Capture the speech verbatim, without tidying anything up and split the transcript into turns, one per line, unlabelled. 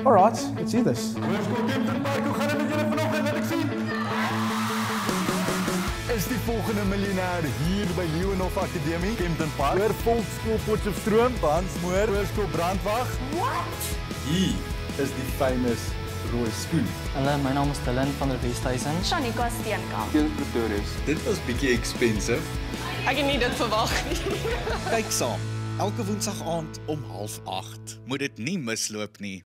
Alright, let's do this.
Is die volgende miljonair hier by Leeuwenhof Akademie, Kempton Park, oor Volksskool Potchefstroom, Bansmoor, Hoërskool Brandwag.
What?
Hier is die famous rooi skoen.
Hallo, my naam is Dylan van der Westhuizen.
Shanika Steenkamp.
Dit was bietjie expensive.
Ek het nie dit verwag nie.
Kyk saam, elke woensdag aand om half agt. Moet dit nie misloop nie.